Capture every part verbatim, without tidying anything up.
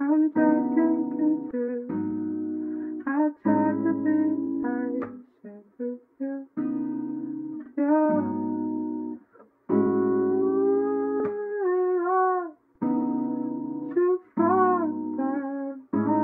I'm getting confused. I tried to be patient with you. Yeah. Ooh, too far that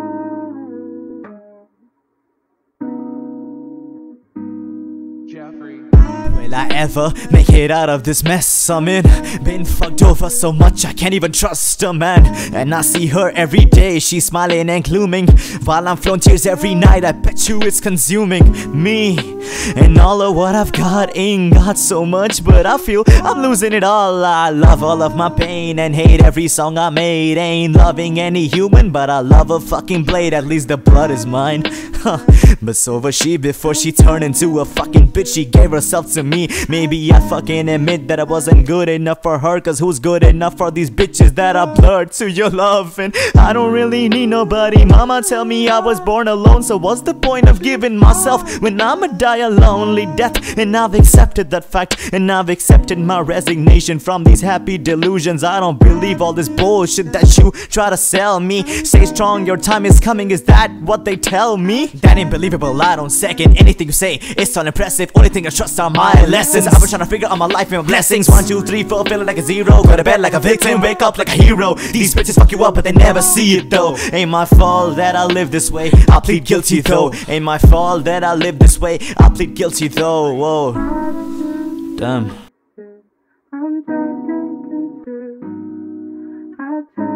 Jeffrey. Will I ever make it out of this mess I'm in? Been fucked over so much I can't even trust a man. And I see her every day, she's smiling and glooming, while I'm flowing tears every night. I bet you it's consuming me. And all of what I've got ain't got so much, but I feel I'm losing it all. I love all of my pain and hate every song I made. Ain't loving any human, but I love a fucking blade. At least the blood is mine. But so was she before she turned into a fucking bitch. She gave herself to me. Maybe I fucking admit that I wasn't good enough for her, cause who's good enough for these bitches that I blurred to your love? And I don't really need nobody. Mama tell me I was born alone, so what's the point of giving myself when I'ma die a lonely death? And I've accepted that fact, and I've accepted my resignation from these happy delusions. I don't believe all this bullshit that you try to sell me. Stay strong, your time is coming, is that what they tell me? That ain't believable, I don't second anything you say. It's unimpressive, only thing I trust are my lessons. I was trying to figure out my life and my blessings. One, two, three, four, feeling like a zero. Go to bed like a victim, wake up like a hero. These bitches fuck you up but they never see it though. Ain't my fault that I live this way, I plead guilty though. Ain't my fault that I live this way, I plead guilty though. Whoa. Damn. I'm getting confused. I tried